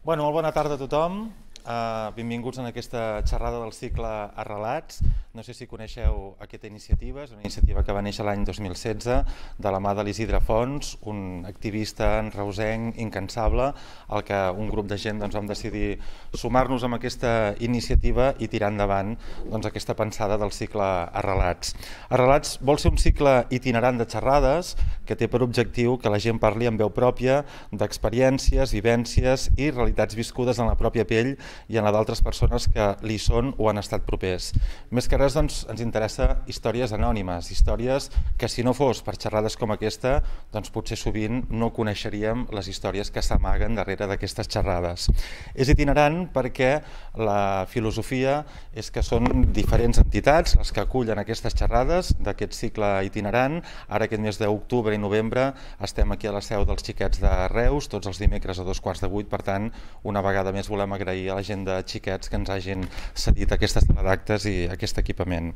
Molt bona tarda a tothom. Benvinguts en aquesta xerrada del cicle Arrelats. No sé si coneixeu aquesta iniciativa, és una iniciativa que va néixer l'any 2016 de la mà de l'Isidre Fons, un activista reusenc incansable, al que un grup de gent vam decidir sumar-nos amb aquesta iniciativa i tirar endavant aquesta pensada del cicle Arrelats. Arrelats vol ser un cicle itinerant de xerrades que té per objectiu que la gent parli amb veu pròpia d'experiències, vivències i realitats viscudes en la pròpia pell i en la d'altres persones que li són o han estat propers. Més que res, ens interessa històries anònimes, històries que si no fos per xerrades com aquesta, potser sovint no coneixeríem les històries que s'amaguen darrere d'aquestes xerrades. És itinerant perquè la filosofia és que són diferents entitats les que acullen aquestes xerrades d'aquest cicle itinerant. Ara aquest mes d'octubre i novembre estem aquí a la seu dels Xiquets de Reus, tots els dimecres a 7:15, per tant, una vegada més volem agrair a la gent de Xiquets que ens hagin cedit aquesta sala d'actes i aquest equipament.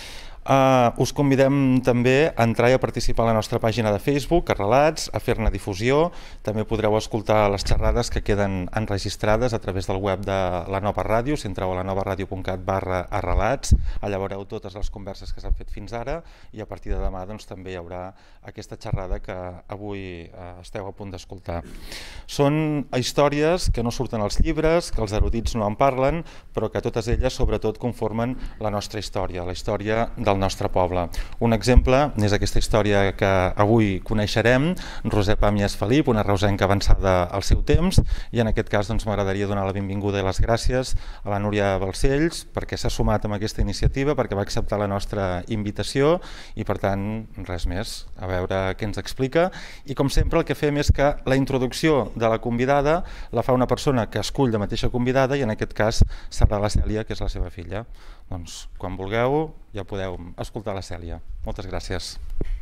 Us convidem també a entrar i a participar a la nostra pàgina de Facebook, Arrelats, a fer-ne difusió. També podreu escoltar les xerrades que queden enregistrades a través del web de la Nova Ràdio. Si entreu a lanovaradio.cat/arrelats, allà veureu totes les converses que s'han fet fins ara i a partir de demà també hi haurà aquesta xerrada que avui esteu a punt d'escoltar. Són històries que no surten als llibres, que els erudits no en parlen, però que totes elles sobretot conformen la nostra història, la història del nostre poble. Un exemple és aquesta història que avui coneixerem, Roser Pàmies Felip, una reusenca avançada al seu temps, i en aquest cas m'agradaria donar la benvinguda i les gràcies a la Núria Balcells perquè s'ha sumat amb aquesta iniciativa, perquè va acceptar la nostra invitació i per tant res més, a veure què ens explica. I com sempre el que fem és que la introducció de la convidada la fa una persona que escull la mateixa convidada i en aquest cas serà la Cèlia, que és la seva filla. Doncs quan vulgueu ja podeu escoltar la Cèlia. Moltes gràcies.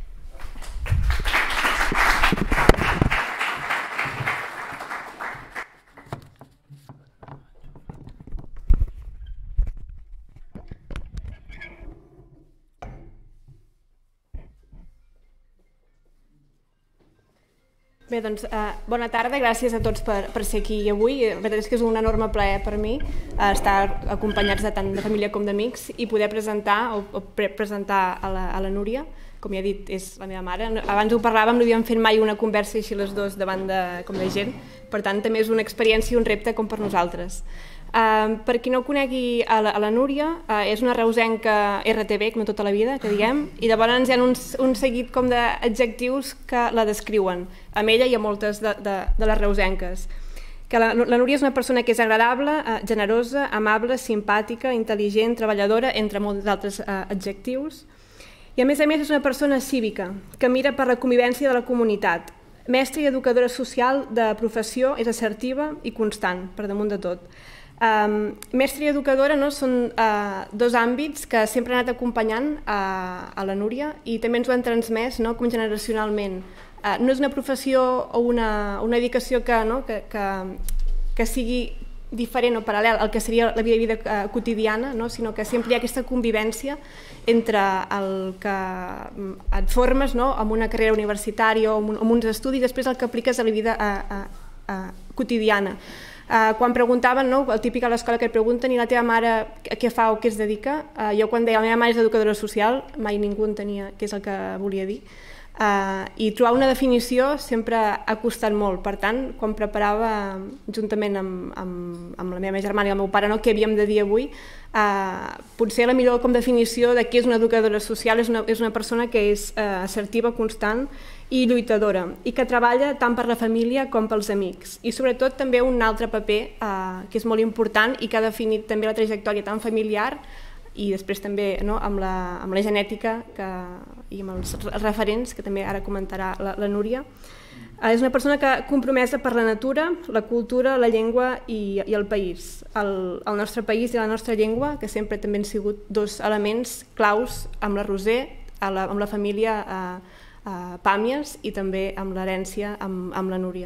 Bé, doncs, bona tarda, gràcies a tots per ser aquí avui. La veritat és que és un enorme plaer per mi estar acompanyats de tant de família com d'amics i poder presentar a la Núria. Com ja he dit, és la meva mare. Abans ho parlàvem, no havíem fet mai una conversa així les dues davant de gent. Per tant, també és una experiència i un repte com per nosaltres. Per qui no conegui a la Núria, és una reusenca RTB, com tota la vida, que diguem, i llavors hi ha un seguit d'adjectius que la descriuen, amb ella i a moltes de les reusenques. La Núria és una persona que és agradable, generosa, amable, simpàtica, intel·ligent, treballadora, entre molts altres adjectius. I a més és una persona cívica, que mira per la convivència de la comunitat. Mestra i educadora social de professió, és assertiva i constant, per damunt de tot. Mestra i educadora són dos àmbits que sempre han anat acompanyant a la Núria i també ens ho han transmès com generacionalment. No és una professió o una dedicació que sigui diferent o paral·lel al que seria la vida quotidiana, sinó que sempre hi ha aquesta convivència entre el que et formes amb una carrera universitària o amb uns estudis i després el que apliques a la vida quotidiana. Quan preguntaven, el típic a l'escola que et pregunten i la teva mare què fa o què es dedica, jo quan deia la meva mare és educadora social, mai ningú entenia què és el que volia dir, i trobar una definició sempre ha costat molt. Per tant, quan preparava juntament amb la meva germana i el meu pare què havíem de dir avui, potser la millor com definició de què és una educadora social és una persona que és assertiva, constant i lluitadora i que treballa tant per la família com pels amics. I sobretot també un altre paper que és molt important i que ha definit també la trajectòria tan familiar i després també amb la genètica i amb els referents que també ara comentarà la Núria. És una persona compromesa per la natura, la cultura, la llengua i el país. El nostre país i la nostra llengua, que sempre també han sigut dos elements claus amb la Roser, amb la família Pàmies i també amb l'herència amb la Núria.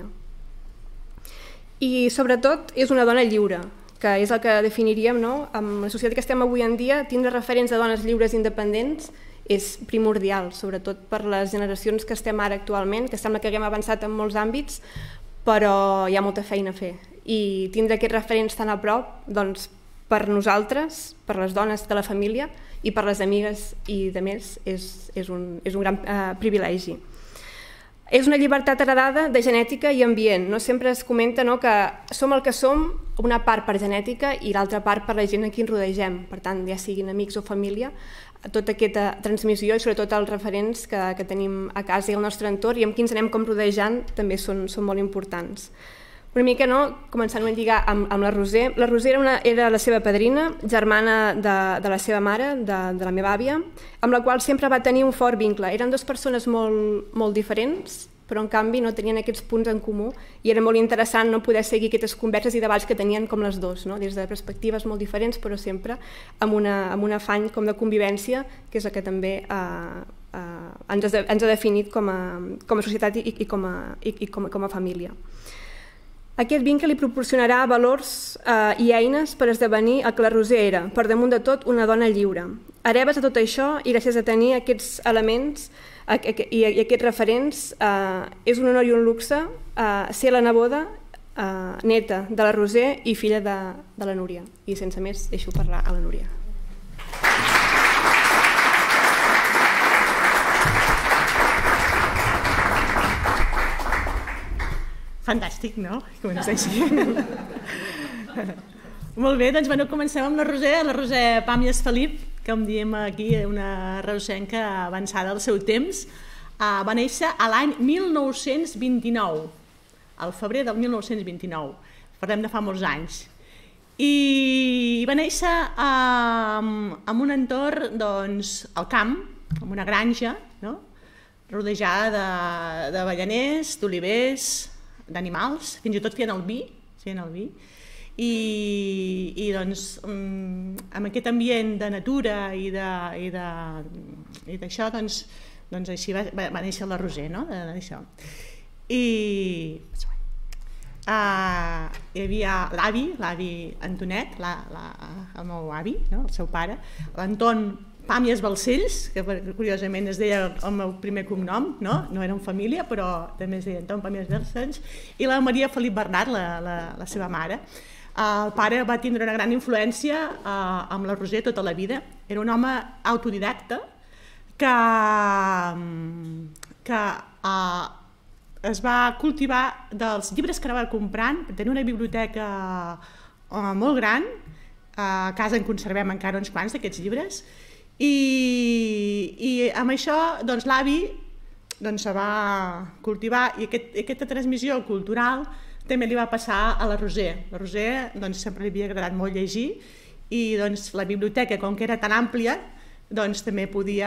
I sobretot és una dona lliure, que és el que definiríem amb la societat que estem avui en dia. Tindre referents de dones lliures i independents és primordial, sobretot per les generacions que estem ara actualment, que sembla que haguem avançat en molts àmbits, però hi ha molta feina a fer i tindre aquests referents tan a prop, doncs, per nosaltres, per les dones de la família i per les amigues i de més, és un gran privilegi. És una llibertat heredada de genètica i ambient. No? Sempre es comenta que som el que som, una part per genètica i l'altra part per la gent a qui ens rodegem. Per tant, ja siguin amics o família, tota aquesta transmissió i sobretot els referents que tenim a casa i al nostre entorn i amb qui ens anem com rodejant també són molt importants. Una mica, començant a lligar amb la Roser. La Roser era la seva padrina, germana de la seva mare, de la meva àvia, amb la qual sempre va tenir un fort vincle. Eren dues persones molt diferents, però en canvi no tenien aquests punts en comú i era molt interessant poder seguir aquestes converses i debats que tenien com les dues, des de perspectives molt diferents, però sempre amb un afany com de convivència, que és el que també ens ha definit com a societat i com a família. Aquest vincle li proporcionarà valors i eines per esdevenir el que la Roser era, per damunt de tot una dona lliure. Hereves de tot això i gràcies a tenir aquests elements i aquests referents és un honor i un luxe ser la neboda, neta de la Roser i filla de la Núria. I sense més deixo parlar a la Núria. Fantàstic, no? Comença així. Molt bé, doncs comencem amb la Roser Pàmies Felip, que em diem aquí una reusenca avançada al seu temps. Va néixer a l'any 1929, al febrer del 1929. Parlem de fa molts anys. I va néixer en un entorn, al camp, en una granja, rodejada d'avellaners, d'olivers, d'animals, fins i tot feien el vi, i amb aquest ambient de natura i d'això, doncs així va néixer la Roser, no? I hi havia l'avi Antonet, el meu avi, el seu pare, l'Anton Pàmies Balcells, que curiosament es deia el meu primer cognom, no era en família, però també es deia Anton Pàmies Balcells, i la Maria Felip Bernat, la seva mare. El pare va tindre una gran influència amb la Roser tota la vida. Era un home autodidacta que es va cultivar dels llibres que anava comprant, tenia una biblioteca molt gran, a casa en conservem encara uns quants d'aquests llibres, i amb això l'avi se va cultivar i aquesta transmissió cultural també li va passar a la Roser. La Roser sempre li havia agradat molt llegir i la biblioteca, com que era tan àmplia, també podia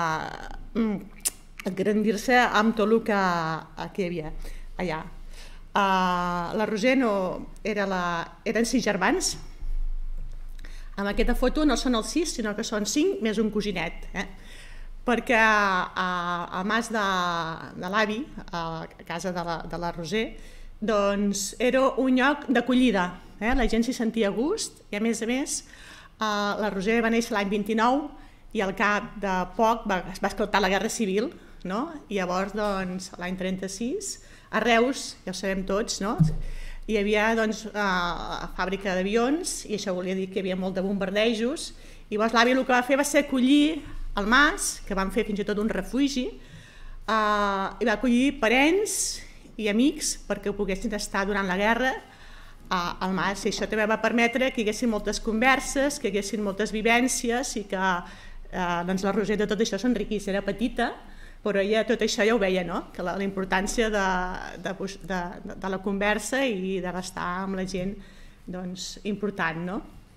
engrandir-se amb tot el que hi havia allà. La Roser eren 6 germans. En aquesta foto no són els 6, sinó que són 5 més un cosinet, perquè al mas de l'avi, a casa de la Roser, era un lloc d'acollida, la gent s'hi sentia a gust i a més la Roser va néixer l'any 29 i al cap de poc va esclatar la Guerra Civil, i llavors l'any 36 a Reus, ja ho sabem tots, hi havia fàbrica d'avions i això volia dir que hi havia molt de bombardejos i llavors l'avi el que va fer va ser acollir el mas, que van fer fins i tot un refugi, i va acollir parents i amics perquè poguessin estar durant la guerra al mas, i això també va permetre que hi haguessin moltes converses, que hi haguessin moltes vivències i que la Roser de tot això s'enriquís. Era petita, però ella tot això ja ho veia, que la importància de la conversa i d'estar amb la gent important.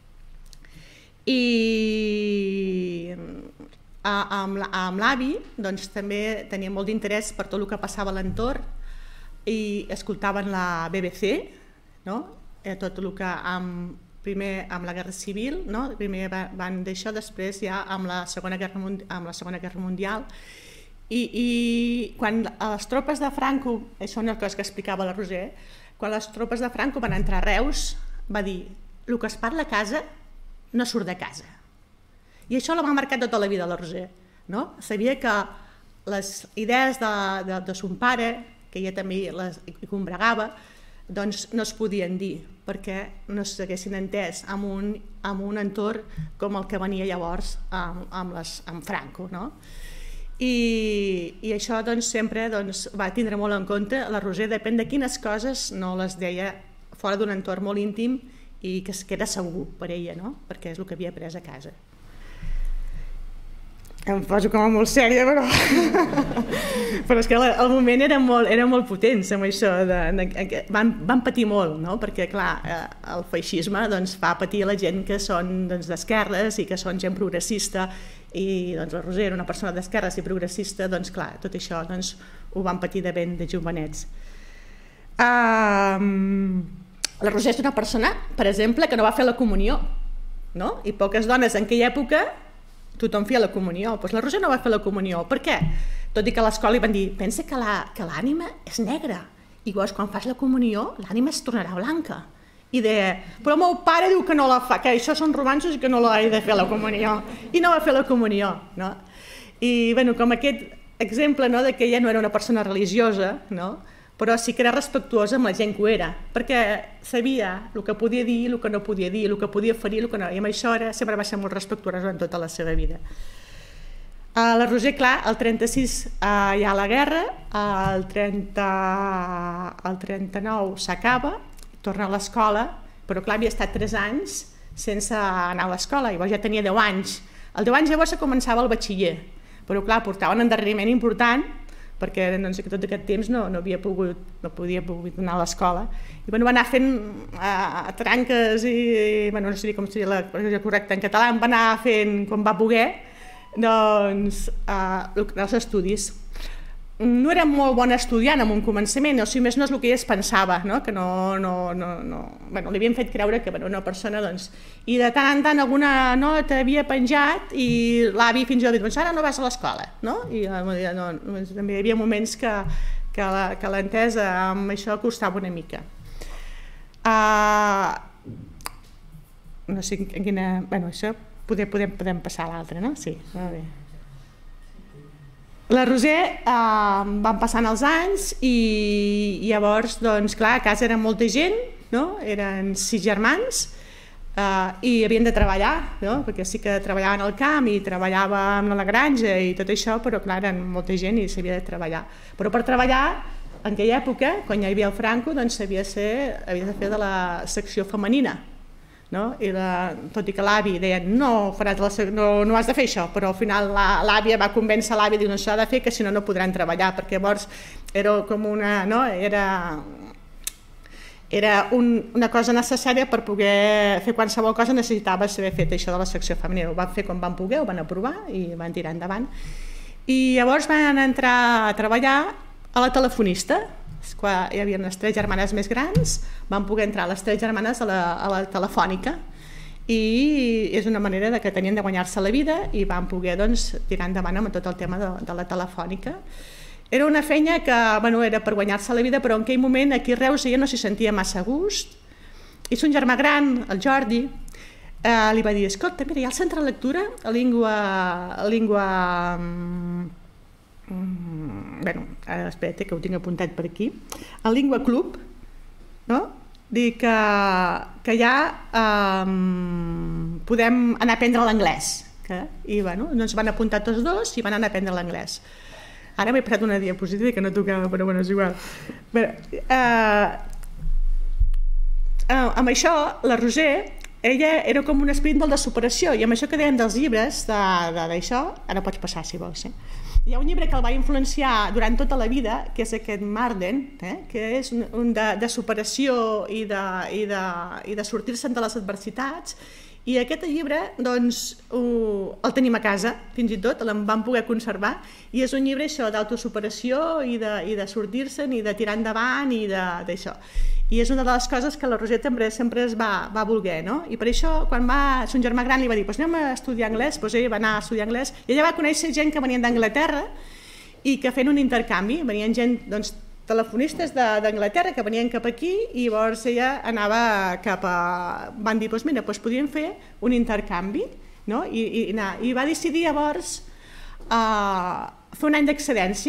I amb l'avi també tenia molt d'interès per tot el que passava a l'entorn i escoltaven la BBC, tot el que primer amb la Guerra Civil, primer van d'això, després ja amb la Segona Guerra Mundial. I quan les tropes de Franco, això és una cosa que explicava la Roser, quan les tropes de Franco van entrar a Reus, va dir: el que es parla a casa no surt de casa. I això l'ha marcat tota la vida la Roser. Sabia que les idees de son pare, que ella també les combregava, doncs no es podien dir, perquè no s'haguessin entès amb un entorn com el que venia llavors amb Franco, no? I això doncs, sempre va tindre molt en compte. La Roser, depèn de quines coses, no les deia fora d'un entorn molt íntim i que era segur per ella, no? Perquè és el que havia après a casa. Em poso com a molt sèria, però és que el moment era molt potents amb això. Van patir molt, no? Perquè clar, el feixisme fa patir la gent que són d'esquerres i que són gent progressista, i la Roser era una persona d'esquerres i progressista, doncs clar, tot això ho van patir de ben de jovenets. La Roser és una persona, per exemple, que no va fer la comunió, no? I poques dones en aquella època tothom feia la comunió, doncs la Roser no va fer la comunió. Per què? Tot i que a l'escola li van dir, pensa que l'ànima és negra i llavors quan fas la comunió l'ànima es tornarà blanca. I deia, però el meu pare diu que no la fa, que això són romanços i que no l'he de fer la comunió. I no va fer la comunió, no? I bueno, com aquest exemple, no, de que ella no era una persona religiosa, no? Però sí que era respectuosa amb la gent que ho era, perquè sabia el que podia dir, el que no podia dir, el que podia ferir, el que no, i amb això sempre va ser molt respectuosa en tota la seva vida. La Roser, clar, el 36 hi ha la guerra, el 39 s'acaba, torna a l'escola, però clar, havia estat 3 anys sense anar a l'escola, llavors ja tenia 10 anys. Als 10 anys llavors començava el batxiller, però clar, portava un endarreriment important, perquè tot aquest temps no podia anar a l'escola. I va anar fent tranques i, no sé com seria la correcta en català, va anar fent, quan va poder, els estudis. No era molt bon estudiant en un començament, o sigui, més no és el que ella es pensava, que li havien fet creure que era una persona, i de tant en tant alguna nota havia penjat i l'avi fins i tot dit, ara no vas a l'escola, i també hi havia moments que l'entesa amb això costava una mica. No sé en quina... això podem passar a l'altre, no? Sí, molt bé. La Roser van passant els anys i llavors, clar, a casa era molta gent, eren 6 germans i havien de treballar, perquè sí que treballaven al camp i treballàvem a la granja i tot això, però clar, eren molta gent i s'havia de treballar. Però per treballar, en aquella època, quan hi havia el Franco, s'havia de fer de la secció femenina. I tot i que l'avi deia no has de fer això, però al final l'àvia va convèncer l'avi, diu no s'ha de fer que si no no podran treballar, perquè llavors era com era una cosa necessària per poder fer qualsevol cosa, necessitava saber fer això de la secció femenina. Ho van fer com van poder, ho van aprovar i van tirar endavant. I llavors van entrar a treballar a la telefonista. Quan hi havia les 3 germanes més grans, van poder entrar les 3 germanes a la telefònica i és una manera que tenien de guanyar-se la vida i van poder tirar endavant amb tot el tema de la telefònica. Era una feina que era per guanyar-se la vida, però en aquell moment aquí a Reus ella no s'hi sentia massa a gust i son germà gran, el Jordi, li va dir, escolta, mira, hi ha el centre de lectura a espera't que ho tinc apuntat per aquí, el Lingua Club, dir que ja podem anar a aprendre l'anglès, i ens van apuntar tots dos i van anar a aprendre l'anglès. Ara m'he posat una diapositiva que no tocava, però és igual. Amb això, la Roser, ella era com un esperit molt de superació, i amb això que deien dels llibres, d'això, ara pots passar si vols, hi ha un llibre que el va influenciar durant tota la vida, que és aquest Marden, que és un de superació i de sortir-se'n de les adversitats, i aquest llibre el tenim a casa, fins i tot, el vam poder conservar, i és un llibre d'autosuperació i de sortir-se'n i de tirar endavant i d'això. I és una de les coses que la Roser sempre es va voler, i per això quan son germà gran li va dir anem a estudiar anglès, ella va anar a estudiar anglès i ella va conèixer gent que venien d'Anglaterra i que feien un intercanvi, venien gent telefonistes d'Anglaterra que venien cap aquí i llavors ella anava cap a... van dir, mira, podríem fer un intercanvi, i va decidir llavors fer un any d'excedència.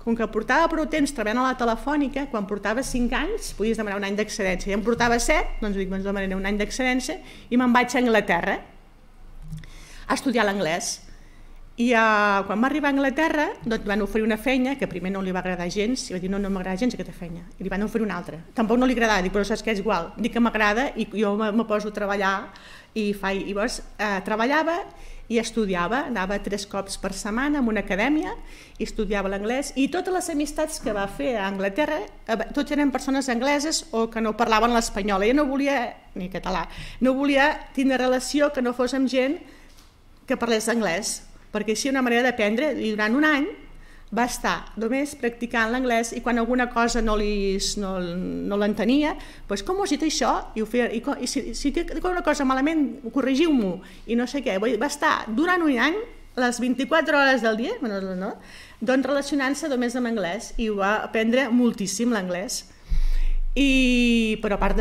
com que portava prou temps treballant a la Telefònica, quan portava 5 anys podies demanar un any d'excedència. I em portava 7, doncs dic, doncs demanaré un any d'excedència i me'n vaig a Anglaterra a estudiar l'anglès. I quan va arribar a Anglaterra doncs van oferir una feina que primer no li va agradar gens, i va dir no m'agrada gens aquesta feina, i li van oferir una altra. Tampoc no li agradava, dic però saps que és igual, dic que m'agrada i jo me poso a treballar i llavors treballava i estudiava, anava 3 cops per setmana en una acadèmia i estudiava l'anglès, i totes les amistats que va fer a Anglaterra tots eren persones angleses o que no parlaven l'espanyol. Ella no volia, ni català, no volia tindre relació que no fos amb gent que parlés anglès, perquè així una manera d'aprendre, i durant un any va estar només practicant l'anglès, i quan alguna cosa no l'entenia, doncs com ho has dit això? I si dic una cosa malament, corregiu-m'ho, i no sé què. Va estar durant un any, les 24 hores del dia, doncs relacionant-se només amb anglès, i ho va aprendre moltíssim l'anglès. Però a part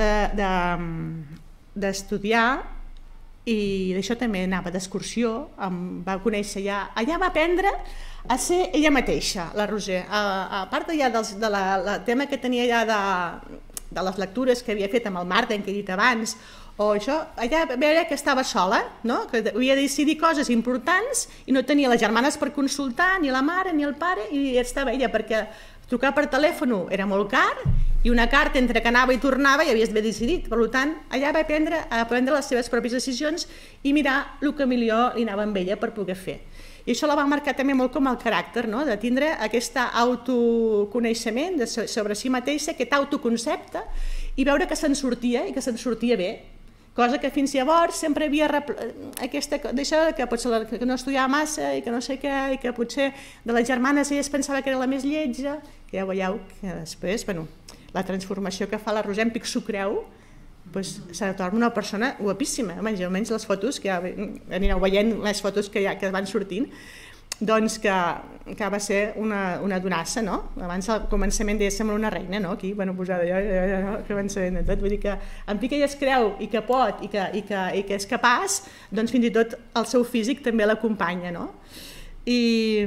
d'estudiar, i d'això també anava d'excursió, va conèixer allà va aprendre a ser ella mateixa, la Roser, a part ja del tema que tenia ja de les lectures que havia fet amb el Martin, que he dit abans, o això, allà veure que estava sola, que havia de decidir coses importants i no tenia les germanes per consultar, ni la mare ni el pare, i estava ella, perquè trucar per telèfon era molt car, i una carta entre que anava i tornava i havies d'haver decidit. Per tant, allà va aprendre a prendre les seves pròpies decisions i mirar el que millor li anava amb ella per poder fer. I això la va marcar també molt com el caràcter, de tindre aquest autoconeixement sobre si mateixa, aquest autoconcepte, i veure que se'n sortia i que se'n sortia bé. Cosa que fins llavors sempre havia d'això que potser que no estudiava massa i que no sé què, i que potser de les germanes ella es pensava que era la més lletja, que ja veieu que després, la transformació que fa la Roser en pic s'ho creu, se torna una persona guapíssima, almenys les fotos, que ja anireu veient les fotos que van sortint, doncs que va ser una donassa, no? Abans al començament deia sembla una reina, no? Aquí, posada allò, que començament de tot, vull dir que en pic ella es creu i que pot i que és capaç, doncs fins i tot el seu físic també l'acompanya, no? I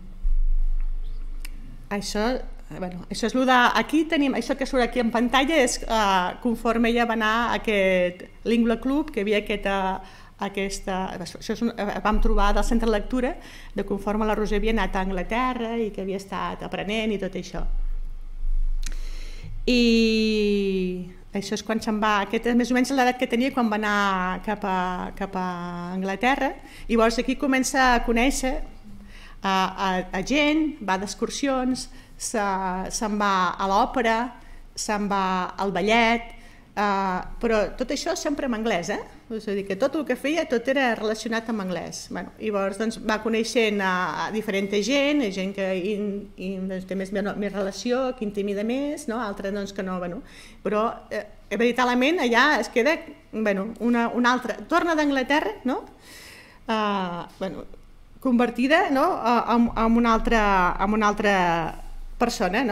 això és el de... Aquí tenim, això que surt aquí en pantalla és conforme ella va anar a aquest Lingua Club, que havia vam trobar del centre de lectura de conforme la Roser havia anat a Anglaterra i que havia estat aprenent i tot això. I això és quan se'n va, aquesta és més o menys l'edat que tenia quan va anar cap a Anglaterra, i llavors aquí comença a conèixer a gent, va d'excursions, se'n va a l'òpera, se'n va al ballet, però tot això sempre en anglès, és a dir, que tot el que feia tot era relacionat amb anglès. I llavors va coneixent a diferent gent que té més relació, que intimida més, altres que no, però veritablement allà es queda una altra, torna d'Anglaterra, convertida en una altra persona,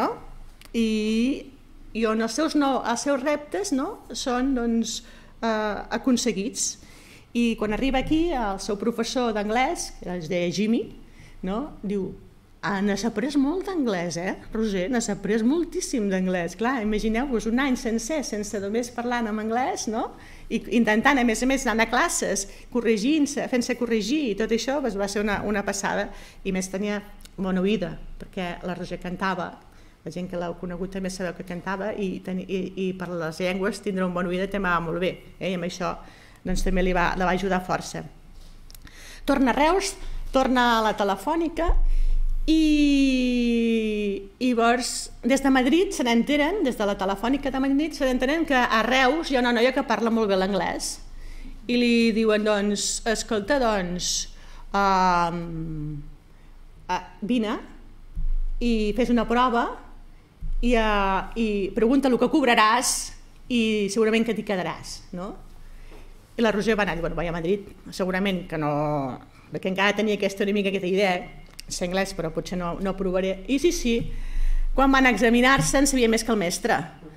i on els seus reptes són aconseguits. I quan arriba aquí el seu professor d'anglès, que es deia Jimmy, diu: n'has après molt d'anglès, Roser? N'has après moltíssim d'anglès. Clar, imagineu-vos un any sencer sense només parlant en anglès, i intentant a més anar a classes, corregint-se, fent-se corregir, i tot això va ser una passada. I més tenia bona oïda, perquè la Roser cantava, la gent que l'heu conegut també sabeu que cantava, i per les llengües tindre un bon oïda també va molt bé, i amb això també la va ajudar força. Torna a Reus, torna a la Telefònica, i llavors des de Madrid se n'enteren, des de la Telefònica de Madrid se n'entenen que a Reus hi ha una noia que parla molt bé l'anglès, i li diuen, escolta, vine i fes una prova i pregunta el que cobraràs i segurament que t'hi quedaràs. I la Roser va anar, vaig a Madrid, segurament que no, perquè encara tenia aquesta idea, sé anglès però potser no provaré. I sí, quan van examinar-se en sabia més que el mestre,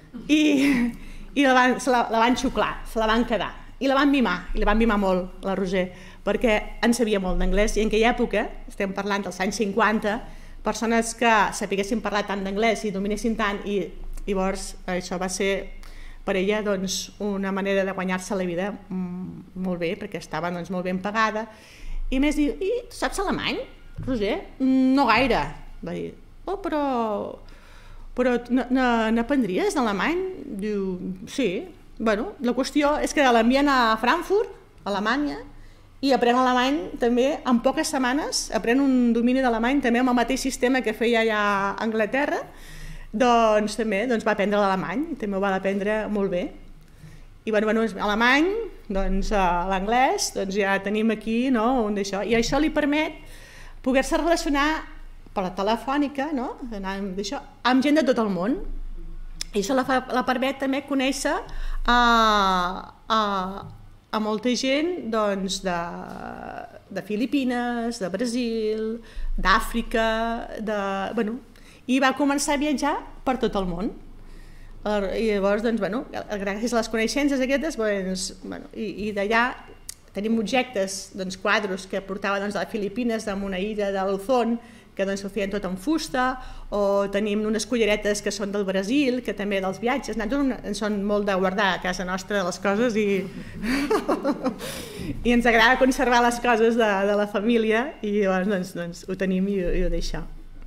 i la van xuclar, se la van quedar, i la van mimar molt, la Roser, perquè en sabia molt d'anglès, i en aquella època, estem parlant dels anys 50, persones que sapiguessin parlar tant d'anglès i dominessin tant, i llavors això va ser per ella doncs, una manera de guanyar-se la vida molt bé, perquè estava doncs, molt ben pagada. I a més diu, i tu saps alemany, Roger? No gaire. Va dir, oh, però n'aprendries d'alemany? Diu, sí. Bueno, la qüestió és que l'envien a Frankfurt, a Alemanya, i aprèn alemany també en poques setmanes, aprèn un domini d'alemany també amb el mateix sistema que feia ja a Anglaterra, doncs també va aprendre l'alemany, també ho va aprendre molt bé. I alemany, doncs l'anglès, doncs ja tenim aquí, no, un d'això, i això li permet poder-se relacionar per la telefònica, no, amb gent de tot el món. I això la permet també conèixer a molta gent doncs, de Filipines, de Brasil, d'Àfrica, i va començar a viatjar per tot el món. I llavors, gràcies a les coneixences aquestes, i d'allà tenim objectes, quadros que portava de les Filipines, amb una illa de Luzón, que ho feien tot en fusta, o tenim unes culleretes que són del Brasil, que també dels viatges, nosaltres són molt de guardar a casa nostra les coses i ens agrada conservar les coses de la família, i llavors ho tenim i ho deixem.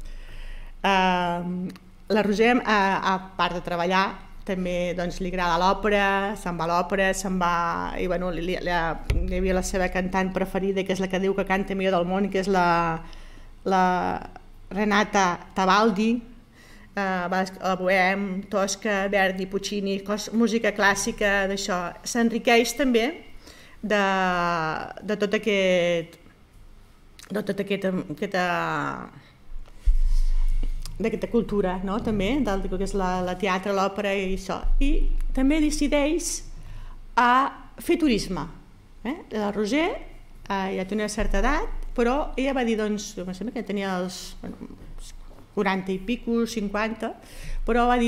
La Roser, a part de treballar, també li agrada l'òpera, se'n va a l'òpera, i hi havia la seva cantant preferida, que és la que diu que canta millor del món, que és la Renata Tebaldi, la Bohème, Tosca, Verdi, Puccini, música clàssica, d'això. S'enriqueix també de tota aquesta cultura, també, del que és la teatre, l'òpera i això. I també decideix a fer turisme. La Roser ja té una certa edat, però ella va dir, em sembla que tenia els 40 i pico, 50, però va dir,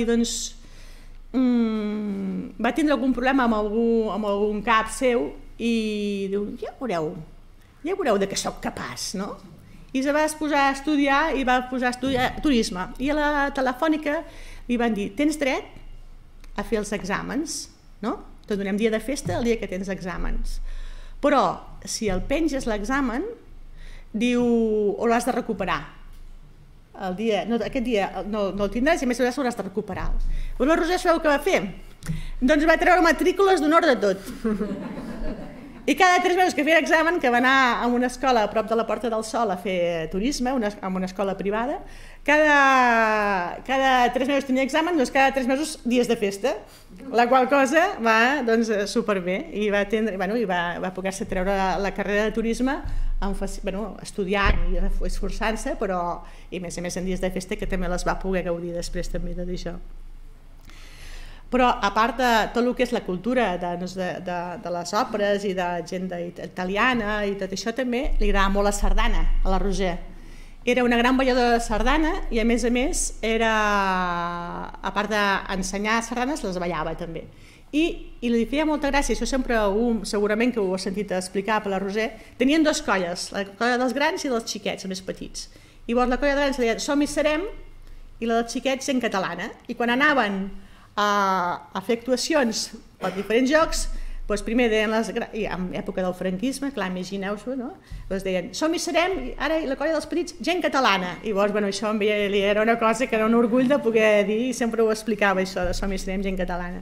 va tindre algun problema amb algun cap seu i diu, ja veureu de què soc capaç, no? I se va posar a estudiar i va posar a estudiar turisme. I a la telefònica li van dir, tens dret a fer els exàmens, no? Te donem dia de festa el dia que tens exàmens. Però si el penges l'examen, diu, o l'has de recuperar. Aquest dia no el tindràs i a més l'hauràs de recuperar. La Roser sabeu què va fer? Doncs va treure matrícules d'honor de tot. I cada 3 mesos que feia examen, que va anar a una escola a prop de la Porta del Sol a fer turisme, en una escola privada, cada 3 mesos tenia examen, doncs cada 3 mesos dies de festa, la qual cosa va superbé, i va poder-se treure la carrera de turisme estudiant i esforçant-se, però i a més en dies de festa, que també les va poder gaudir després també d'això. Però a part de tot el que és la cultura de les òperes i de gent italiana i tot això, també li agrada molt la sardana a la Roser. Era una gran balladora de sardana i a més a part d'ensenyar sardanes, les ballava també. I li feia molta gràcia, això sempre segurament que ho he sentit explicar per la Roser, tenien 2 colles, la colla dels grans i dels xiquets, els més petits. I llavors la colla dels grans deia som i serem, i la dels xiquets en catalana. I quan anaven a fer actuacions per diferents llocs, primer deien, en època del franquisme, clar, imagineu-s'ho, doncs deien, som i serem, i ara la colla dels petits, gent catalana. I llavors això era una cosa que era un orgull de poder dir, i sempre ho explicava això, de som i serem, gent catalana.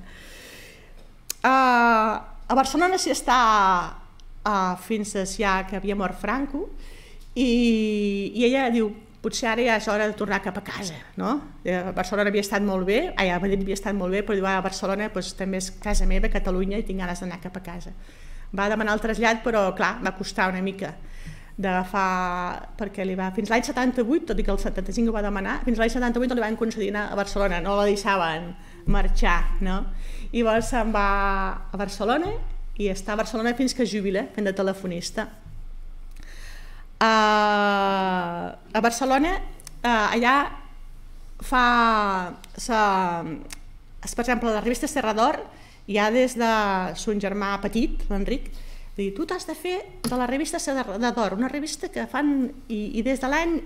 A Barcelona s'hi està fins ja que havia mort Franco, i ella diu, potser ara ja és hora de tornar cap a casa, no? A Barcelona havia estat molt bé, a Madrid havia estat molt bé, però diu, a Barcelona també és casa meva, Catalunya, i tinc ganes d'anar cap a casa. Va demanar el trasllat, però clar, va costar una mica d'agafar, perquè fins l'any 78, tot i que el 75 ho va demanar, fins l'any 78 no li van concedir anar a Barcelona, no la deixaven marxar, no? I llavors se'n va a Barcelona i està a Barcelona fins que es jubila, fent de telefonista. A Barcelona, allà per exemple, la revista Serrador, ja des de son germà petit, l'Enric, Tu t'has de fer de la revista Sedador, una revista que fan, i des de l'any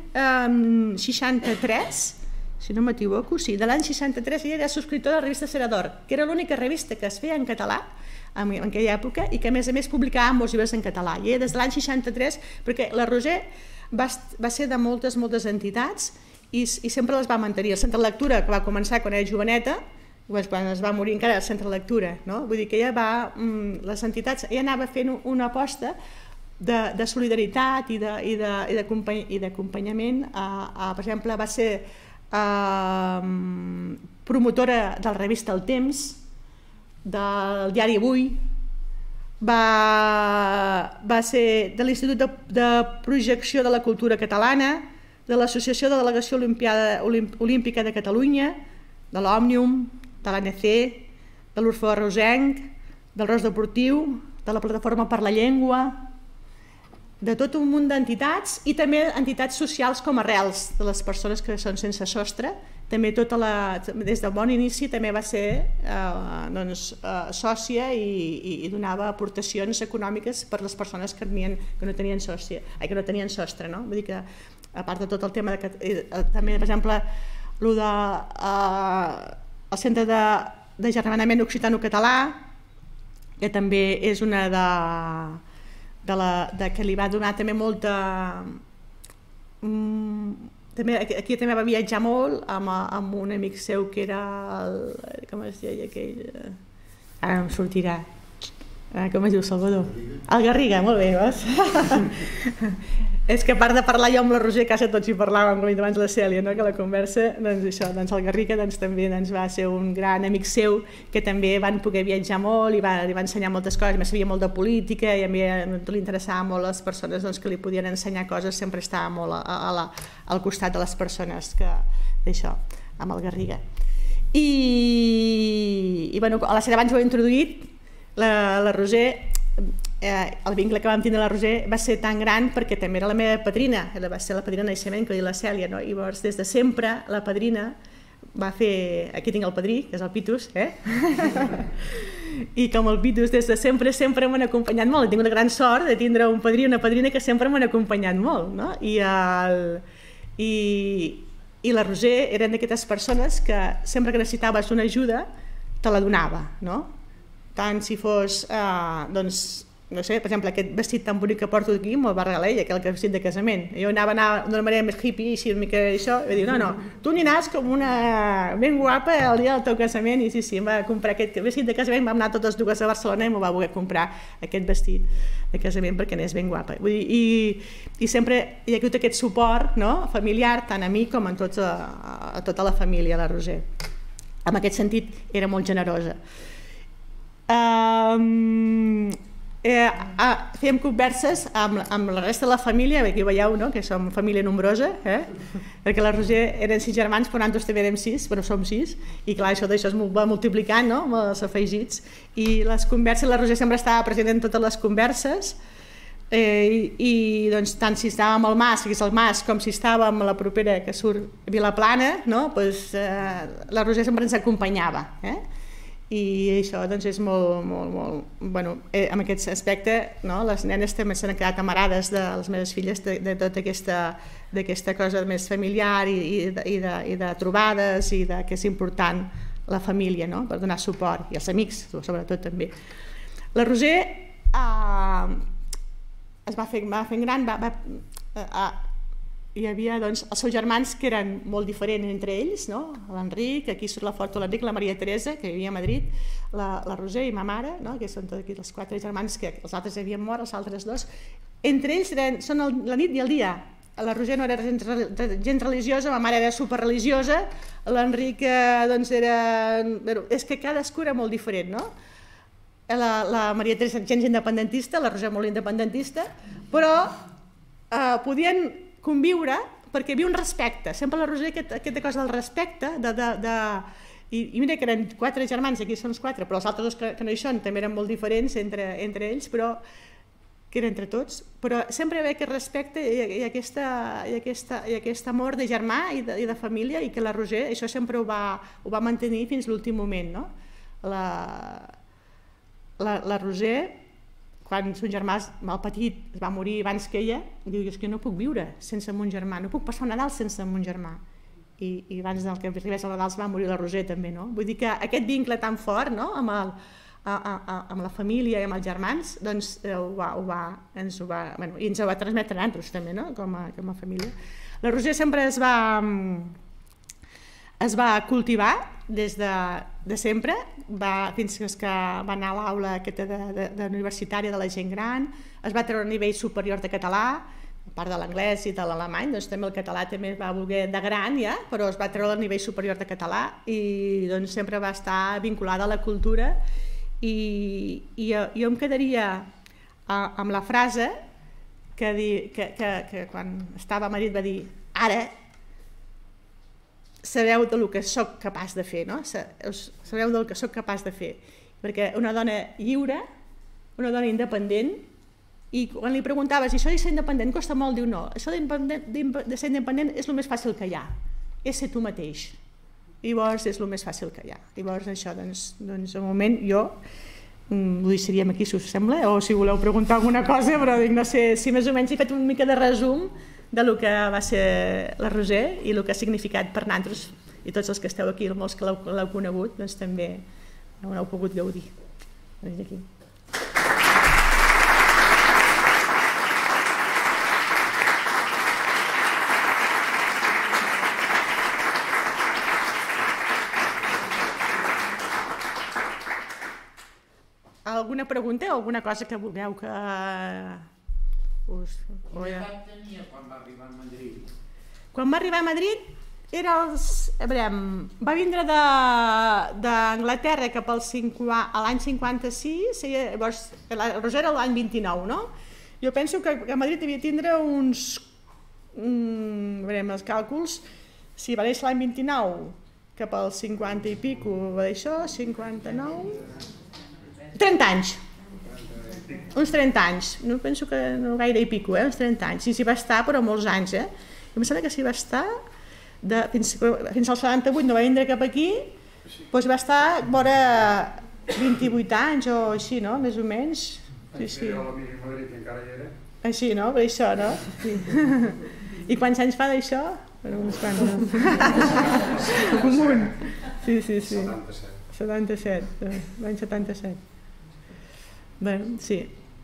63, si no m'equivoco, sí, de l'any 63 ella era subscriptor de la revista Sedador, que era l'única revista que es feia en català en aquella època i que a més publicava molts llibres en català. I des de l'any 63, perquè la Roser va ser de moltes entitats i sempre les va mantenir. El Centre de Lectura, que va començar quan era joveneta, quan es va morir encara al Centre de Lectura, no? Vull dir que ella les entitats, ella anava fent una aposta de solidaritat i d'acompanyament. Per exemple, va ser promotora de la revista El Temps, del diari Avui, va ser de l'Institut de Projecció de la Cultura Catalana, de l'Associació de Delegació Olímpica de Catalunya, de l'Òmnium, de l'ANC, de l'Orfeó Rosenc, del Ros Deportiu, de la Plataforma per la Llengua, de tot un munt d'entitats i també entitats socials com Arrels, de les persones que són sense sostre. També des del bon inici també va ser sòcia i donava aportacions econòmiques per les persones que no tenien sostre. Vull dir que, a part de tot el tema, també, per exemple, el Centre d'Agermanament Occitano-Català, que també és una que li va donar també molta... Aquí també va viatjar molt amb un amic seu que era com es deia aquell... Ara em sortirà. Com es diu, Salvador? El Garriga, molt bé, veus? És que a part de parlar jo amb la Roser, quasi tots hi parlàvem, com abans la Cèlia, que la conversa, doncs el Garriga també va ser un gran amic seu, que també van poder viatjar molt i li va ensenyar moltes coses, sabia molt de política i a mi li interessava molt les persones que li podien ensenyar coses, sempre estava molt al costat de les persones d'això, amb el Garriga. I a la sèrie abans ho he introduït, la Roser, el vincle que vam tindre la Roser va ser tan gran perquè també era la meva padrina, va ser la padrina de naixement, que diu la Cèlia, i llavors des de sempre la padrina va fer... Aquí tinc el padrí, que és el Pitus, i com el Pitus des de sempre m'han acompanyat molt. Tinc una gran sort de tindre un padrí i una padrina que sempre m'han acompanyat molt, i la Roser eren d'aquestes persones que sempre que necessitaves una ajuda te la donava, tant si fos, no sé, per exemple, aquest vestit tan bonic que porto aquí me'l va regalar ella, aquell vestit de casament. Jo anava d'una manera més hippie, així una mica això, i va dir, no, tu aniràs com una ben guapa el dia del teu casament, i sí, em va comprar aquest vestit de casament, vam anar totes dues a Barcelona i m'ho va voler comprar aquest vestit de casament perquè anés ben guapa. I sempre hi ha hagut aquest suport familiar, tant a mi com a tota la família, la Roser. En aquest sentit era molt generosa. Fèiem converses amb la resta de la família, aquí veieu que som família nombrosa, perquè la Roser eren 6 germans, però nosaltres també érem 6, però som 6, i clar, això es va multiplicant amb els afegits, i les converses, la Roser sempre estava present en totes les converses, i tant si estàvem al Mas, que és el Mas, com si estàvem a la propera que surt a Vilaplana, la Roser sempre ens acompanyava, i això és molt... En aquest aspecte les nenes també s'han quedat amarades de les meves filles de tota aquesta cosa més familiar i de trobades i que és important la família per donar suport, i els amics sobretot també. La Roser es va fent gran, hi havia els seus germans que eren molt diferents entre ells, l'Enric, aquí surt la foto de l'Enric, la Maria Teresa, que vivia a Madrid, la Roser i ma mare, que són els 4 germans, que els altres havien mort, els altres 2. Entre ells són la nit i el dia. La Roser no era gens religiosa, ma mare era superreligiosa, l'Enric era... És que cadascú era molt diferent, la Maria Teresa gens independentista, la Roser molt independentista, però podien conviure perquè hi havia un respecte. Sempre la Roser, aquesta cosa del respecte, i mira que eren 4 germans, aquí són els 4, però els altres 2 que no hi són també eren molt diferents entre ells, però que era entre tots, però sempre hi havia aquest respecte i aquest amor de germà i de família, i que la Roser això sempre ho va mantenir fins l'últim moment. La Roser, quan son germà, el petit, es va morir abans que ella, diu, és que no puc viure sense mon germà, no puc passar un Nadal sense mon germà. I abans que arribés el Nadal es va morir la Roser també, no? Vull dir que aquest vincle tan fort, no?, amb la família i amb els germans, doncs ens ho va transmetre a nosaltres també, no?, com a família. La Roser sempre es va cultivar des de sempre, fins que va anar a l'aula universitària de la gent gran, es va treure a nivell superior de català, a part de l'anglès i de l'alemany, doncs també el català també va voler de gran ja, però es va treure al nivell superior de català i doncs sempre va estar vinculada a la cultura i jo em quedaria amb la frase que quan estava a Madrid va dir, ara sabeu del que sóc capaç de fer, no? Sabeu del que sóc capaç de fer, perquè una dona lliure, una dona independent, i quan li preguntaves, això de ser independent costa molt, diu no, això de ser independent és el més fàcil que hi ha, és ser tu mateix, i llavors és el més fàcil que hi ha. Llavors això, doncs, al moment jo ho deixaríem aquí, si us sembla, o si voleu preguntar alguna cosa, però no sé si més o menys he fet una mica de resum del que va ser la Roser i el que ha significat per nosaltres, i tots els que esteu aquí, molts que l'heu conegut, doncs també ho heu pogut gaudir. Des d'aquí. Alguna pregunta o alguna cosa que vulgueu que us... Quina edat tenia quan va arribar a Madrid? Quan va arribar a Madrid va vindre d'Anglaterra cap l'any 56, llavors la Roser era l'any 29, no? Jo penso que a Madrid devia tindre uns... veurem els càlculs, si va néixer l'any 29 cap al 50 i pico, va d'això, 59... 30 anys, uns 30 anys, no penso que no gaire i pico, uns 30 anys, i s'hi va estar però molts anys, jo em sembla que s'hi va estar fins al 78 no va vindre cap aquí, doncs va estar vora 28 anys o així, no? Més o menys. Sí. Així, no? Per això, no? I quants anys fa d'això? Uns quants, no? Un munt. Sí. 77, l'any 77. Bé, sí.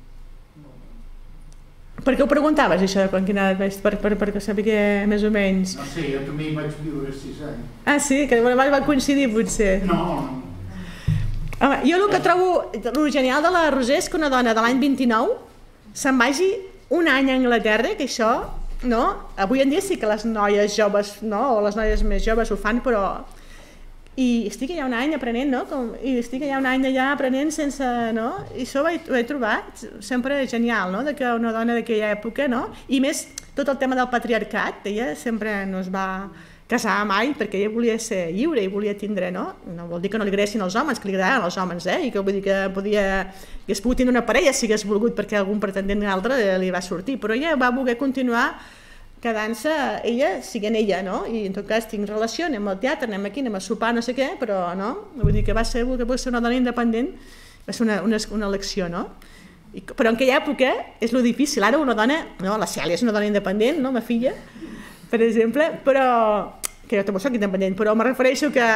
Per què ho preguntaves, això, de quan quina edat vaig, perquè sabia més o menys? No sé, jo també hi vaig viure 6 anys. Ah, sí? Que va coincidir, potser? No. Home, jo el que trobo el genial de la Roser és que una dona de l'any 29 se'n vagi un any a Anglaterra, que això, no? Avui en dia sí que les noies joves, no? O les noies més joves ho fan, però... I estic allà un any aprenent, no? I estic allà un any allà aprenent sense... no? I això ho he trobat sempre genial, no? De que una dona d'aquella època, no? I més tot el tema del patriarcat, ella sempre no es va casar mai perquè ella volia ser lliure i volia tindre, no? No vol dir que no li agradessin els homes, que li agradaven els homes, I que vull dir que hagués pogut tindre una parella si hagués volgut perquè algun pretendent altre li va sortir, però ella va voler continuar quedant-se ella, siguent ella, no? I en tot cas tinc relació, anem al teatre, anem aquí, anem a sopar, no sé què, però no? Vull dir que va ser una dona independent, va ser una elecció, no? Però en aquella època és lo difícil, ara una dona, no? La Cèlia és una dona independent, no? Ma filla, per exemple, però... que jo també soc independent, però me refereixo que...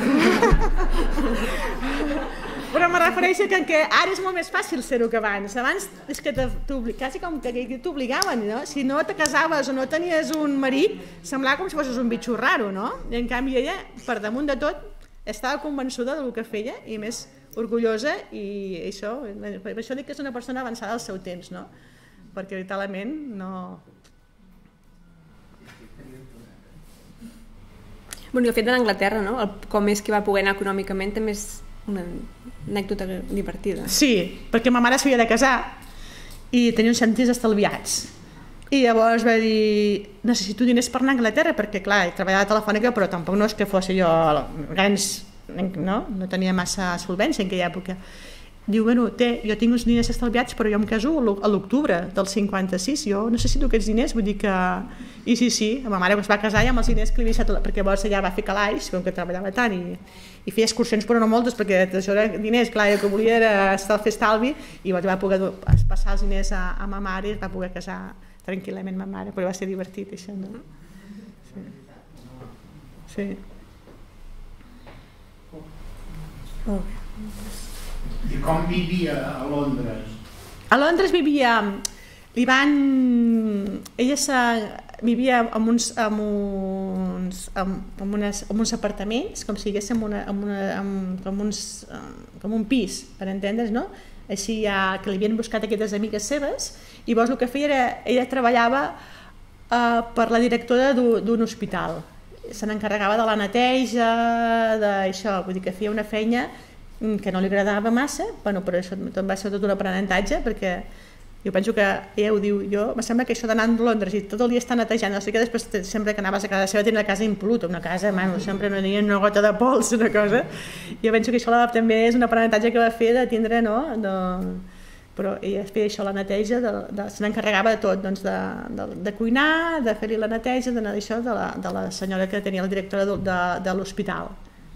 Però me refereixo que ara és molt més fàcil ser-ho que abans. Abans és que quasi com que t'obligaven, no? Si no te casaves o no tenies un marit, semblava com si fossis un bitxo raro, no? I en canvi ella, per damunt de tot, estava convençuda del que feia i més orgullosa, i això, per això dic que és una persona avançada al seu temps, no? Perquè literalment no... Bueno, i el fet d'Anglaterra, no? Com és que va poder anar econòmicament també és una anècdota divertida. Sí, perquè ma mare s'havia de casar i tenia uns cèntims estalviats. I llavors va dir, necessito diners per anar a Anglaterra, perquè clar, treballava a Telefònica, però tampoc no és que fos jo grans, no tenia massa solvència en aquella època. diu, bueno, jo tinc uns diners estalviats, però jo em caso a l'octubre del 56, jo necessito aquests diners, vull dir que... I sí, la mare es va casar i amb els diners que li havia deixat, perquè llavors ella va fer calaix, com que treballava tant, i feia excursions, però no moltes, perquè això era diners, clar, el que volia era fer estalvi, i llavors va poder passar els diners a ma mare i es va poder casar tranquil·lament ma mare, però va ser divertit això, no? Sí. I com vivia a Londres? A Londres vivia... Ella vivia en uns apartaments, com si diguéssim com un pis, per entendre's, no? Així ja que li havien buscat aquestes amigues seves, i llavors el que feia era, ella treballava per la directora d'un hospital, se n'encarregava de la neteja, d'això, vull dir que feia una feina que no li agradava massa, però això va ser tot un aprenentatge, perquè jo penso que ella ho diu, em sembla que això d'anar a Londres i tot el dia estar netejant, no sé què, després sempre que anaves a casa seva tenia una casa impol·luta, una casa, sempre no tenia una gota de pols, una cosa, jo penso que això també és un aprenentatge que va fer de tindre, no? Però ella feia això, la neteja, se n'encarregava de tot, de cuinar, de fer-li la neteja, d'això, de la senyora que tenia la directora de l'hospital.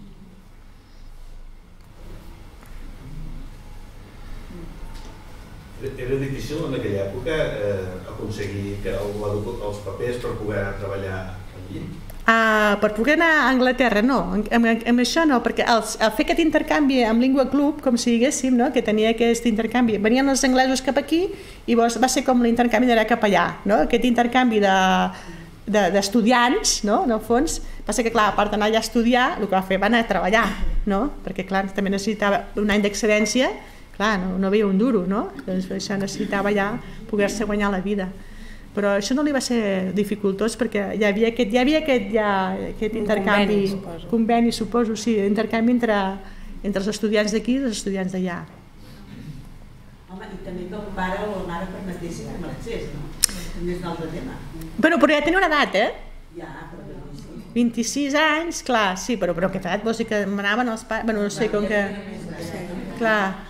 Era difícil en aquella època aconseguir els papers per poder treballar allí? Per poder anar a Anglaterra, no, amb això no, perquè al fer aquest intercanvi amb Lingua Club, com si diguéssim, no? Que tenia aquest intercanvi, venien els anglesos cap aquí i va ser com l'intercanvi d'anar cap allà, no? Aquest intercanvi d'estudiants, no? En el fons, passa que clar, a part d'anar allà a estudiar, el que va fer va anar a treballar, no? Perquè clar, també necessitava un any d'excedència, clar, no veia un duro, no? Doncs això necessitava ja poder-se guanyar la vida. Però això no li va ser dificultós perquè hi havia aquest intercanvi, conveni, suposo, sí, intercanvi entre els estudiants d'aquí i els estudiants d'allà. Home, i també que el pare o la mare permetessin que marxés, no? També és un altre tema. Però ja tenia una edat, Ja, però 26 anys, clar, sí, però aquesta edat vols dir que m'anaven els pares, bueno, no sé, com que... Clar...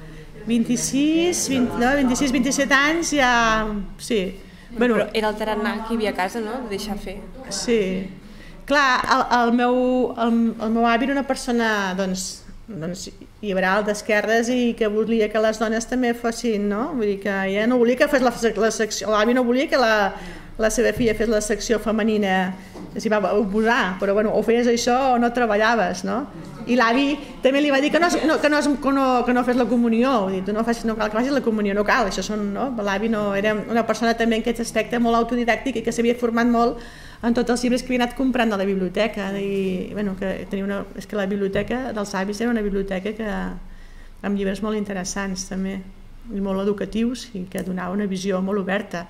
26, 27 anys ja... Sí. Però era el tarannà que hi havia a casa, no? De deixar fer. Sí. Clar, el meu avi era una persona liberal, d'esquerres, i que volia que les dones també fossin, no? Vull dir que ella no volia que fes la secció... L'avi no volia que la seva filla fes la secció femenina, s'hi va oposar, però bueno, o feies això o no treballaves, no? I l'avi també li va dir que no fes la comunió, vull dir, no cal que facis la comunió, no cal, això són, no? L'avi era una persona també en aquest aspecte molt autodidàctic i que s'havia format molt en tots els llibres que havia anat comprant de la biblioteca, i bueno, és que la biblioteca dels avis era una biblioteca amb llibres molt interessants també, i molt educatius, i que donava una visió molt oberta.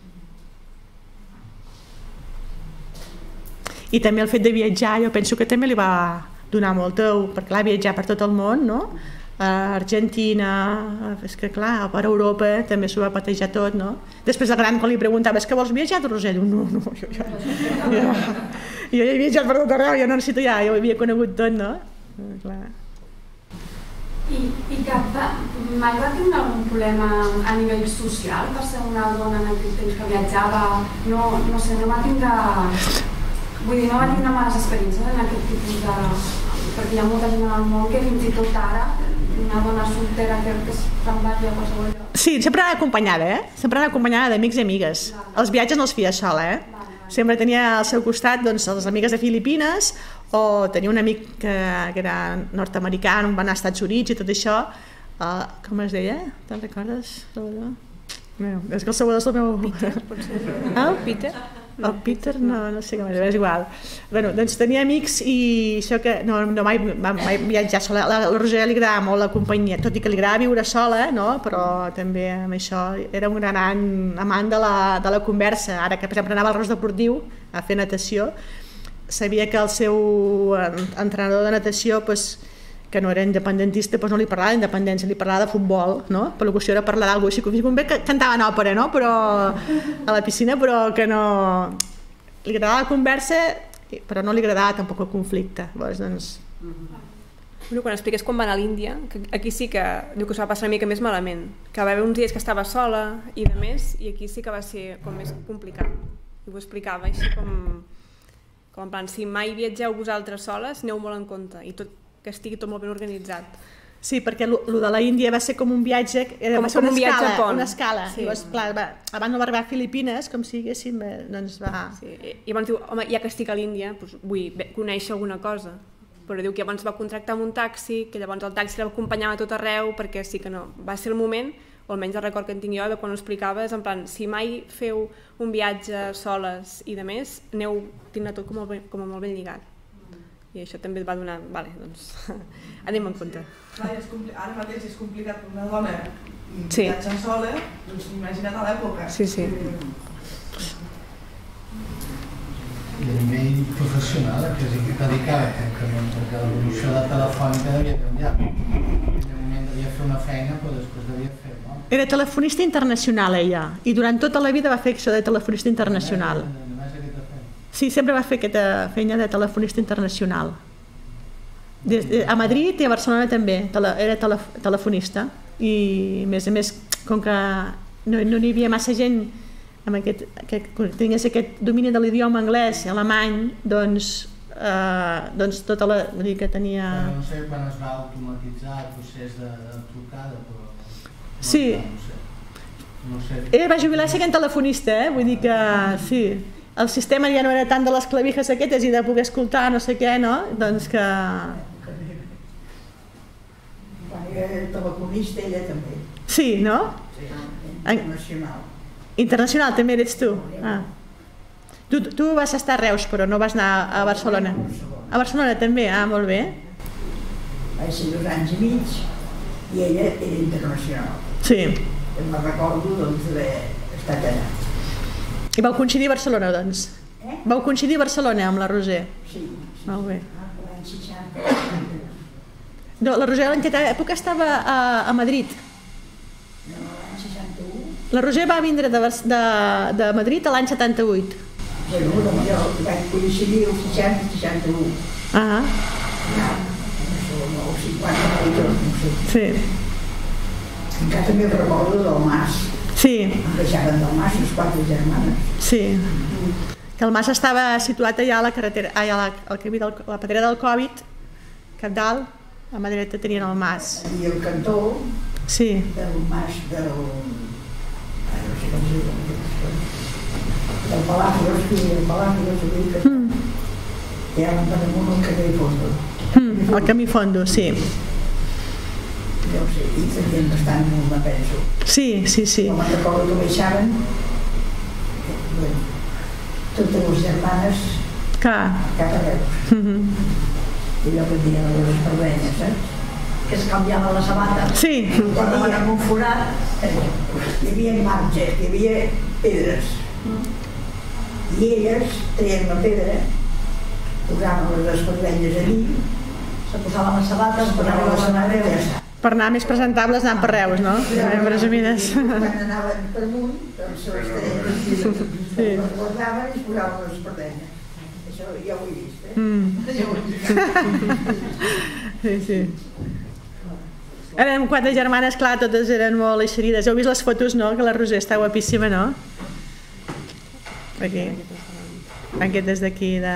I també el fet de viatjar, jo penso que també li va donar molt, perquè clar, viatjar per tot el món, no? A Argentina, és que clar, per Europa també s'ho va patejar tot, no? Després el gran, quan li preguntava, és que vols viatjar, Roser? Diu, no, jo ja he viatjat per tot arreu, jo no necessito ja ho havia conegut tot, no? Clar. I que mai va tenir algun problema a nivell social per ser una dona en aquell temps que viatjava? No sé, no va tindre... Vull dir, no va tindre males experiències en aquest tipus de... Perquè hi ha molta gent al món que fins i tot ara, una dona soltera que se'n vagi a qualsevol lloc. Sí, sempre anava acompanyada, Sempre anava acompanyada d'amics i amigues. Els viatges no els feia sola, Sempre tenia al seu costat les amigues de Filipines, o tenia un amic que era nord-americà, on va anar als Estats Units i tot això. Com es deia? Te'n recordes, Salvador? És que el Salvador és el meu... Peter, potser? Peter? El Peter, no sé com és igual. Bueno, doncs tenia amics i això que no mai viatjar sola. A la Roser li agradava molt la companyia, tot i que li agradava viure sola, no? Però també amb això era un gran amant de la conversa. Ara que per exemple anava al Ros Deportiu a fer natació, sabia que el seu entrenador de natació que no era independentista, no li parlava d'independència, li parlava de futbol, no? Per la qüestió era parlar d'algú així, com bé que cantaven òpera, no? Però a la piscina, però que no... Li agradava la conversa, però no li agradava tampoc el conflicte. Llavors, doncs... Quan expliques com va anar a l'Índia, aquí sí que diu que s'ho va passar una mica més malament, que va haver uns dies que estava sola i de més, i aquí sí que va ser com més complicat. I ho explicava així com en plan, si mai viatgeu vosaltres soles, aneu molt en compte i que estigui tot molt ben organitzat. Sí, perquè el de la Índia va ser com un viatge, va ser una escala. Llavors, clar, abans no va arribar a Filipines, com si diguéssim, doncs va... I llavors diu, home, ja que estic a l'Índia, vull conèixer alguna cosa. Però diu que llavors va contractar un taxi, que llavors el taxi l'acompanyava a tot arreu, perquè sí que no. Va ser el moment, o almenys el record que en tinc jo de quan ho explicava, és en plan, si mai feu un viatge soles i de més, aneu tindre tot com molt ben lligat. I això també va donar... Vale, doncs anem en compte. Clar, ara mateix és complicat per una dona viatjar sola, doncs imagina't a l'època. Sí. I a nivell professional, que es dedicava tancament, perquè l'evolució de la telefònica devia canviar. En un moment devia fer una feina, però després devia fer, no? Era telefonista internacional, ella, i durant tota la vida va fer això de telefonista internacional. Sí, sempre va fer aquesta feina de telefonista internacional. A Madrid i a Barcelona també, era telefonista. I a més, com que no hi havia massa gent que tingués aquest domini de l'idioma anglès i alemany, doncs tota la... Vull dir que tenia... No sé quan es va automatitzar el procés de trucada, però... Sí. Ell va jubilar sent telefonista, vull dir que sí. El sistema ja no era tant de les clavijes aquestes i de poder escoltar no sé què, no? Doncs que... Quan era telefonista ella també. Sí, no? Sí, internacional. Internacional també eres tu? Tu vas estar a Reus, però no vas anar a Barcelona? A Barcelona també? Molt bé. Vaig ser 2 anys i mig i ella era internacional. Sí. Me'n recordo d'haver estat allà. I vau coincidir a Barcelona, doncs? Vau coincidir a Barcelona amb la Roser? Sí. Molt bé. L'any 60. No, la Roser en aquesta època estava a Madrid. No, l'any 61. La Roser va vindre de Madrid a l'any 78. Bueno, jo vaig coincidir el 60-61. Ah. O 50, no sé. Sí. Encara també recordo del Mas. Sí. Em deixaven del Mas les 4 germanes. Sí. Que el Mas estava situat allà a la carretera, allà al camí de la pedrera del Covid, cap dalt, a mà dreta tenien el Mas. I el cantó del Mas del Palacios, el Palacios, que era per damunt el Camí Fondo. El Camí Fondo, sí. Ja ho sé, i tenien bastant molt, me penso. Sí. No me'n recordo que baixaven, totes les germanes cap a Reus. I allò que tenien les espardenyes, saps? Que es canviava la sabata. Sí. Quan anaven en un forat, hi havia marge, hi havia pedres. I elles treien una pedra, posaven les espardenyes allí, se posaven les sabates, posaven la sabata i ja està. Per anar més presentables anant per Reus, no? Presumides. Quan anaven per amunt, doncs les treien, les guardaven i es posaven les espardenyes. Això ja ho he vist, Ja ho he vist. Sí. Érem 4 germanes, clar, totes eren molt eixerides. Heu vist les fotos, no? Que la Roser està guapíssima, no? Aquí. Aquestes d'aquí de...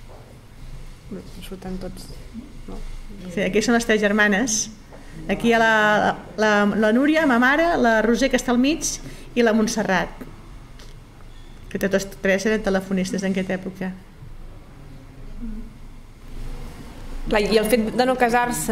Surten tots. Sí, aquí són les 3 germanes. Aquí hi ha la Núria, ma mare, la Roser, que està al mig, i la Montserrat. Que totes 3 eren telefonistes en aquesta època. I el fet de no casar-se,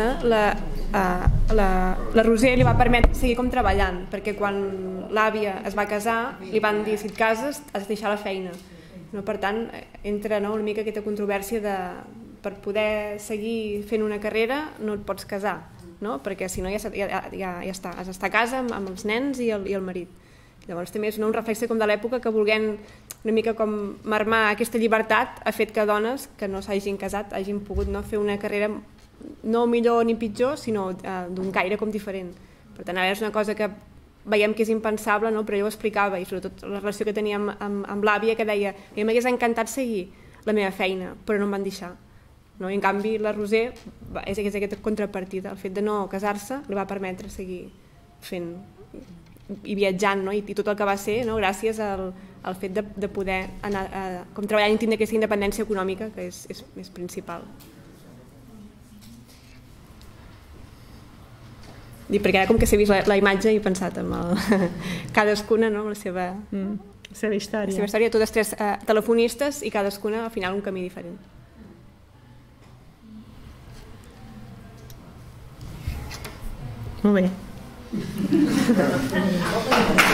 la Roser li va permetre seguir com treballant, perquè quan l'àvia es va casar li van dir, si et cases has de deixar la feina. Per tant, entra una mica aquesta controvèrsia de per poder seguir fent una carrera no et pots casar, perquè si no ja està, has d'estar a casa amb els nens i el marit. Llavors també és un reflex com de l'època que volent una mica com marmar aquesta llibertat ha fet que dones que no s'hagin casat hagin pogut fer una carrera no millor ni pitjor, sinó d'un caire com diferent. Per tant, ara és una cosa que veiem que és impensable, però ella ho explicava, i sobretot la relació que tenia amb l'àvia, que deia, a mi m'hagués encantat seguir la meva feina, però no em van deixar. no? I en canvi la Roser és aquesta contrapartida, el fet de no casar-se li va permetre seguir fent i viatjant, no? I tot el que va ser, no? Gràcies al fet de poder anar com treballar i tindre aquesta independència econòmica que és principal. I perquè ara com que s'ha vist la imatge he pensat en cadascuna, no? La seva història. Totes tres telefonistes i cadascuna al final un camí diferent. Molt bé.